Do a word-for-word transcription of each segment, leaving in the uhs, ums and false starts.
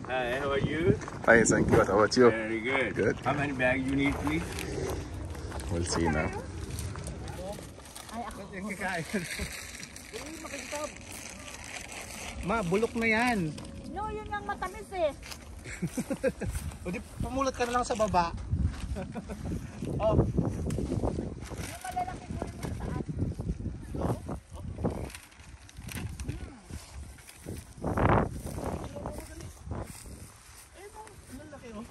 Hi, how are you? Fine, thank you. What about you? Very good. Good. How many bags you need, please? We'll see now. Ma, bulok na yan. No, yun yung matamis eh. O di, pumulot ka na lang sa baba. Oh. Yung malalaki po yung taas. Eh, ang lalaki oh.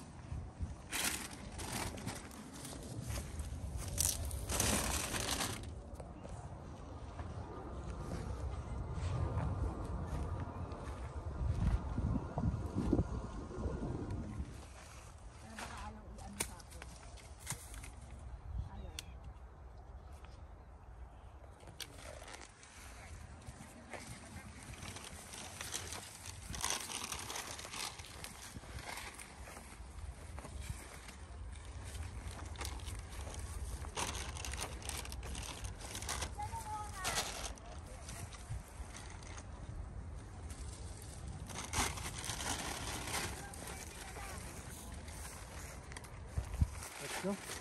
No?